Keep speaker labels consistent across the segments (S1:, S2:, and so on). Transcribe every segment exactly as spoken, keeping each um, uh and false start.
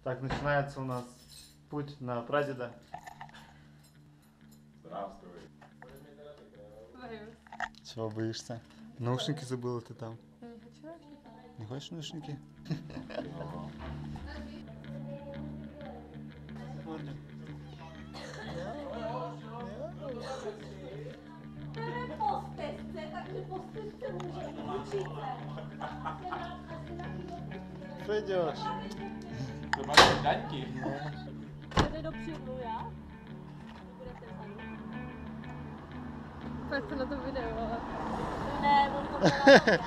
S1: Так, начинается у нас путь на прадеда.
S2: Здравствуй.
S1: Чего боишься? Наушники забыла ты там.
S3: Я не хочу.
S1: Не хочешь наушники? Что идешь?
S2: To máš daňky.
S3: Jde dopředu, já? Budete vzadu? Pojď se na to video, ale... Ne, on to dělá.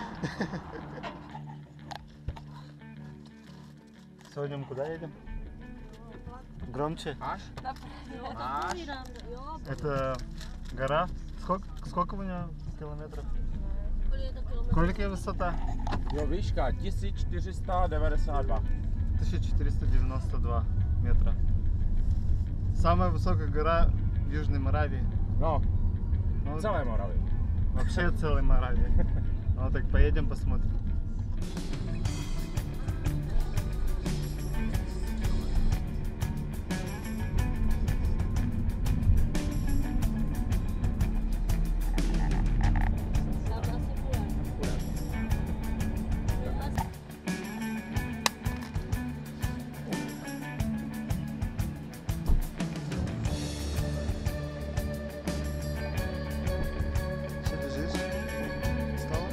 S1: Сегодня мы куда едем? Громче.
S2: Máš?
S3: Máš?
S1: Это гора. Сколько, сколько у нее километров?
S3: Kolik
S1: Kolik je высота?
S2: Jo, výška tisíc čtyři sta devadesát dva.
S1: тысяча четыреста девяносто два метра. Самая высокая гора в Южной Моравии.
S2: No,
S1: Ну,
S2: celé Moravy.
S1: вообще целой Моравии. Ну так поедем посмотрим. Что лежишь? Устала?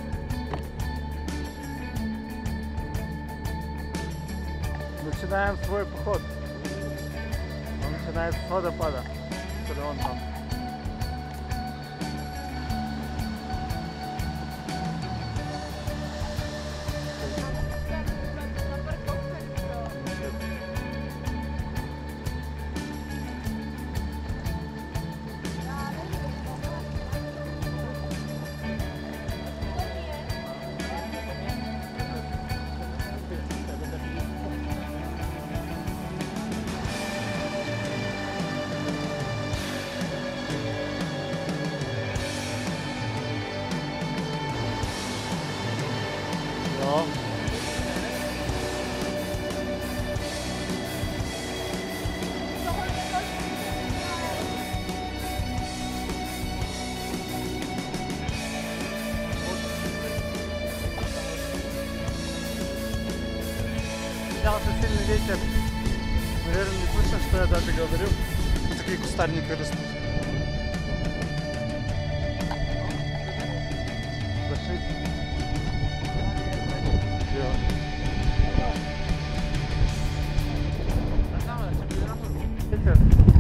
S1: Начинаем свой поход. Он начинается с водопада. Который он там. Но. Взялся сильный ветер. Наверное, не слышно, что я даже говорю. Вот такие кустарники растут. Пошли. Всё. Ветер.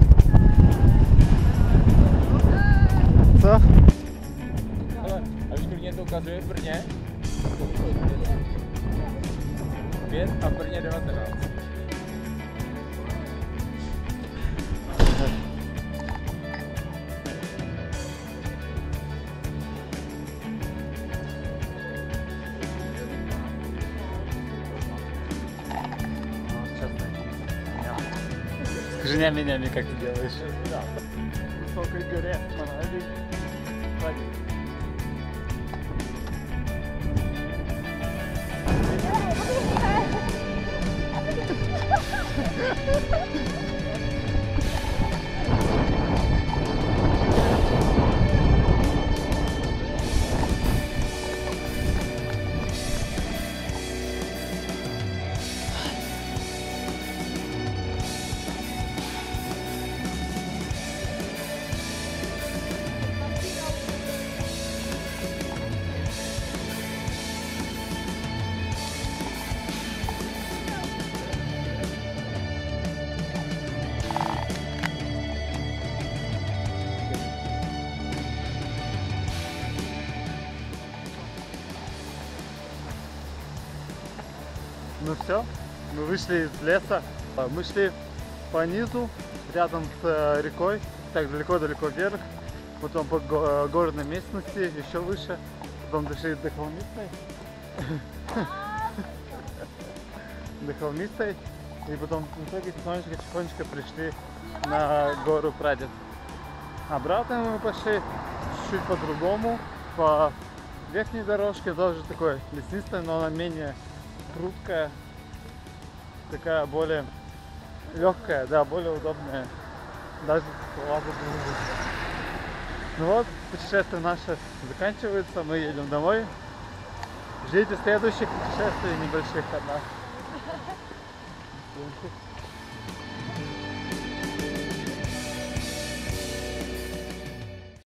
S1: Co?
S2: Hele, a víš, kolik mě to ukazuje v Brně? pět a v Brně devatenáct.
S1: Скажи нями-нями, как ты делаешь? Да. В высокой горе, Моравии. Ну все, мы вышли из леса, мы шли по низу, рядом с рекой, так далеко-далеко вверх, потом по горной местности, еще выше, потом дошли до холмистой, до холмистой, и потом в итоге тихонечко-тихонечко пришли на гору Прадед. Обратно мы пошли чуть-чуть по-другому, по верхней дорожке, тоже такой леснистая, но она менее пруткая, такая более Легкая, да, более удобная. Даже слова забыл. Ну вот, путешествие наше заканчивается, мы едем домой. Ждите следующих путешествий небольших от нас.